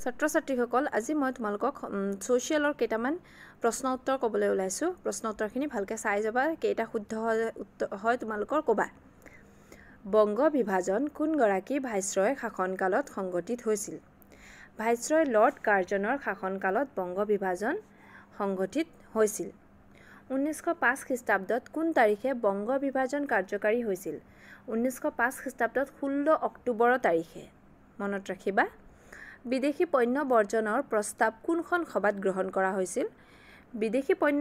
ছাত্ৰ ছাত্ৰীসকল আজি মই তোমালোকক সোশিয়ালৰ কেইটামান প্ৰশ্ন উত্তৰ ক'বলৈ ওলাইছো প্ৰশ্ন উত্তৰখিনি ভালকৈ চাই যাবা কেইটা শুদ্ধ হয় তোমালোকৰ ক'বা বংগ বিভাজন কোন গৰাকী ভাইসৰয় শাসনকালত সংগঠিত হৈছিল ভাইসৰয় লৰ্ড কাৰ্জনৰ শাসনকালত বংগ বিভাজন সংগঠিত হৈছিল 1905 খ্ৰীষ্টাব্দত কোন তাৰিখে বংগ বিভাজন কাৰ্যকাৰী হৈছিল 1905 খ্ৰীষ্টাব্দত 16 অক্টোবৰ তাৰিখে মনত ৰাখিবা বিদেশী পণ্য বৰ্জনৰ প্ৰস্তাৱ কোনখন সভাত গ্ৰহণ কৰা হৈছিল বিদেশী পণ্য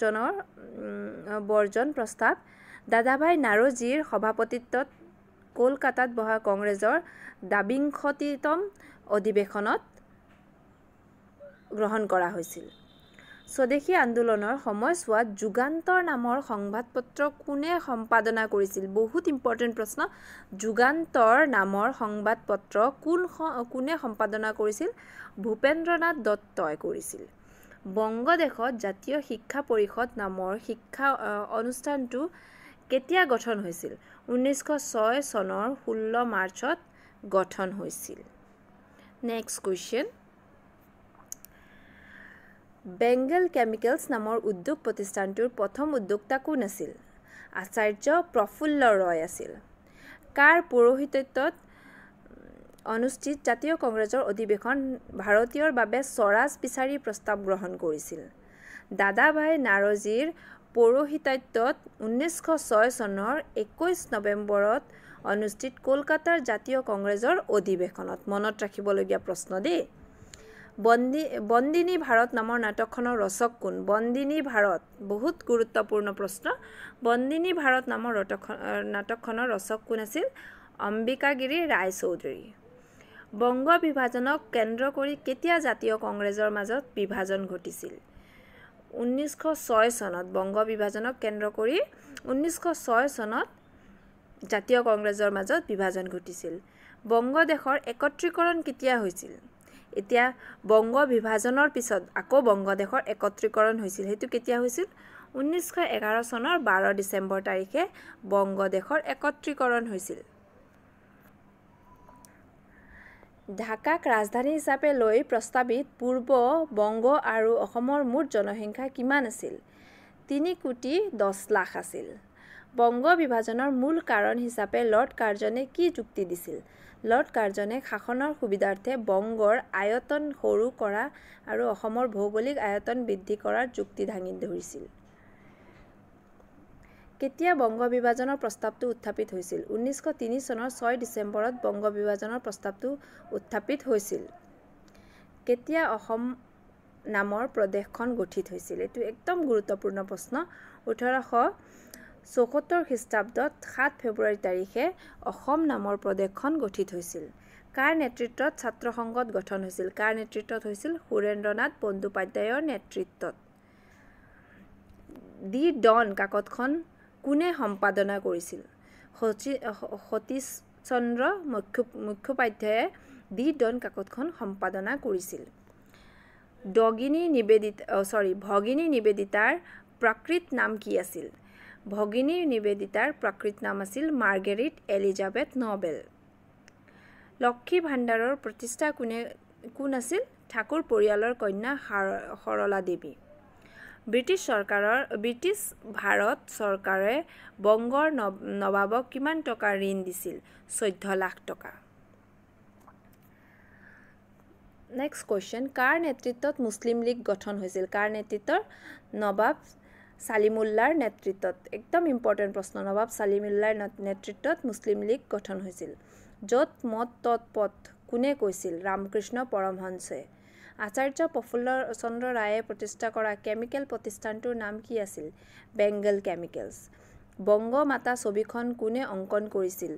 বৰ্জন প্ৰস্তাৱ দাদাভাই নাৰোজীৰ সভাপতিত্বত কলকাতাত বহা কংগ্ৰেছৰ ২২তম অধিৱেশনত গ্ৰহণ কৰা হৈছিল স্বদেশী আন্দোলনৰ সময়ছোৱাত যুগান্তৰ নামৰ সংবাদপত্ৰ কোনে সম্পাদনা কৰিছিল বহুত ইম্পৰ্টেন্ট প্ৰশ্ন যুগান্তৰ নামৰ সংবাদপত্ৰ কোনে সম্পাদনা কৰিছিল ভূপেন্দ্ৰনাথ দত্তই কৰিছিল বংগদেশত জাতীয় শিক্ষা পৰিষদ নামৰ শিক্ষা অনুষ্ঠানটো কেতিয়া গঠন হৈছিল 1906 চনৰ 16 মাৰ্চত গঠন হৈছিল নেক্সট কোৱেশ্চন বেংগল কেমিকেলছ নামৰ উদ্যোগ প্ৰতিষ্ঠানটোৰ প্ৰথম উদ্যোক্তা কোন আছিল আচাৰ্য প্ৰফুল্ল ৰয় আছিল কাৰ পৌৰোহিত্যত অনুষ্ঠিত জাতীয় কংগ্ৰেছৰ অধিৱেশন ভাৰতীয়ৰ বাবে স্বৰাজ বিচাৰি প্ৰস্তাৱ গ্ৰহণ কৰিছিল দাদাভাই নাৰোজীৰ পৌৰোহিত্যত 1906 চনৰ 21 নৱেম্বৰত অনুষ্ঠিত কলকাতাৰ জাতীয় কংগ্ৰেছৰ অধিৱেশনত মনত ৰাখিবলগীয়া প্ৰশ্ন দেই বন্দিনী ভাৰত নামৰ নাটকখনৰ ৰচক কোন বন্দিনী ভাৰত বহুত গুৰুত্বপূৰ্ণ প্ৰশ্ন বন্দিনী ভাৰত নামৰ নাটকখনৰ ৰচক কোন আছিল অম্বিকাগিৰি ৰায় চৌধুৰী বংগ বিভাজনক কেন্দ্ৰ কৰি কেতিয়া জাতীয় কংগ্ৰেছৰ মাজত বিভাজন ঘটিছিল 1906 চনত বংগ বিভাজনক কেন্দ্ৰ কৰি 1906 চনত জাতীয় কংগ্ৰেছৰ মাজত বিভাজন ঘটিছিল বংগদেশৰ একত্ৰীকৰণ কেতিয়া হৈছিল এতিয়া বংগ বিভাজনৰ পিছত আকৌ বংগদেশৰ একত্ৰীকৰণ হৈছিল হেতু কেতিয়া হৈছিল 1911 চনৰ 12 ডিসেম্বৰ তাৰিখে বংগদেশৰ একত্ৰীকৰণ হৈছিল ঢাকাক ৰাজধানী হিচাপে লৈ প্ৰস্তাৱিত পূৰ্ব বংগ আৰু অসমৰ মুঠ জনসংখ্যা কিমান আছিল 3,10,00,000 আছিল বংগ বিভাজনৰ মূল কাৰণ হিচাপে লৰ্ড কাৰ্জনে কি যুক্তি দিছিল লৰ্ড কাৰ্জনে শাসনৰ সুবিধাৰ্থে বংগৰ আয়তন সৰু কৰা আৰু অসমৰ ভৌগোলিক আয়তন বৃদ্ধি কৰাৰ যুক্তি দাঙি ধৰিছিল কেতিয়া বংগ বিভাজনৰ প্ৰস্তাৱটো উত্থাপিত হৈছিল 1903 চনৰ 6 ডিসেম্বৰত বংগ বিভাজনৰ প্ৰস্তাৱটো উত্থাপিত হৈছিল কেতিয়া অসম নামৰ প্ৰদেশখন গঠিত হৈছিল এটো একদম গুৰুত্বপূৰ্ণ প্ৰশ্ন 1874 খ্ৰীষ্টাব্দত 7 ফেব্ৰুৱাৰী তাৰিখে অসম নামৰ প্ৰদেশখন গঠিত হৈছিল কাৰ নেতৃত্বত ছাত্ৰ সংঘত গঠন হৈছিল কাৰ নেতৃত্বত হৈছিল সুৰেন্দ্ৰনাথ বন্দ্যোপাধ্যায়ৰ নেতৃত্বত দি ডন কাকতখন কোনে সম্পাদনা কৰিছিল সতীশ চন্দ্ৰ মুখোপাধ্যায়ে দি ডন কাকতখন সম্পাদনা কৰিছিল ভগিনী নিবেদিতাৰ প্ৰকৃত নাম কি আছিল ভগিনী নিবেদিতাৰ প্ৰকৃত নাম আছিল মাৰ্গাৰেট এলিজাবেথ নোবেল লক্ষী ভাণ্ডাৰৰ প্ৰতিষ্ঠা কোন আছিল ঠাকুৰ পৰিয়ালৰ কন্যা সৰলা দেৱী ব্ৰিটিছ ভাৰত চৰকাৰে বংগৰ নবাবক কিমান টকা ঋণ দিছিল 14 লাখ টকা নেক্সট কোৱেশ্চন কাৰ নেতৃত্বত মুছলিম লীগ গঠন হৈছিল কাৰ নেতৃত্বৰ নবাব সালিমুল্লাৰ নেতৃত্বত একদম ইম্পৰ্টেন্ট প্ৰশ্ন নবাব সালিমুল্লাৰ নেতৃত্বত মুছলিম লীগ গঠন হৈছিল য'ত মত তত পথ কোনে কৈছিল ৰামকৃষ্ণ পৰমহংসে আচাৰ্য প্ৰফুল্ল চন্দ্ৰ ৰায়ে প্ৰতিষ্ঠা কৰা কেমিকেল প্ৰতিষ্ঠানটোৰ নাম কি আছিল বেংগল কেমিকেলছ বংগ মাতা ছবিখন কোনে অংকন কৰিছিল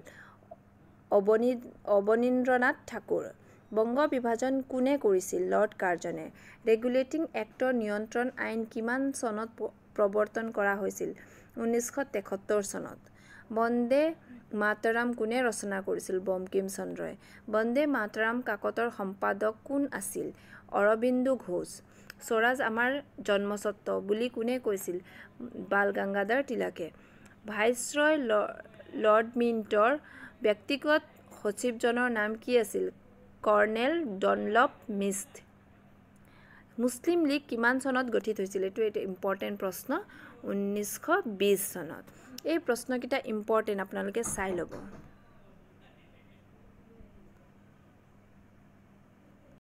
অবনীন্দ্ৰনাথ ঠাকুৰ বংগ বিভাজন কোনে কৰিছিল লৰ্ড কাৰ্জনে ৰেগুলেটিং এক্টৰ নিয়ন্ত্ৰণ আইন কিমান চনত প্ৰৱৰ্তন কৰা হৈছিল 1973 চনত বন্দে মাতৰম কোনে ৰচনা কৰিছিল বঙ্কিম চন্দ্ৰই বন্দে মাতৰম কাকতৰ সম্পাদক কোন আছিল অৰবিন্দ ঘোষ স্বৰাজ আমাৰ জন্মস্বত্ব বুলি কোনে কৈছিল বাল গংগাধৰ তিলকে ভাইসৰয় লৰ্ড মিণ্টৰ ব্যক্তিগত সচিবজনৰ নাম কি আছিল কৰ্নেল ডনলপ মিষ্ট মুছলিম লীগ কিমান চনত গঠিত হৈছিল এইটো এটা ইম্পৰ্টেণ্ট প্ৰশ্ন 1920 চনত এই প্ৰশ্নকেইটা ইম্পৰ্টেণ্ট আপোনালোকে চাই ল'ব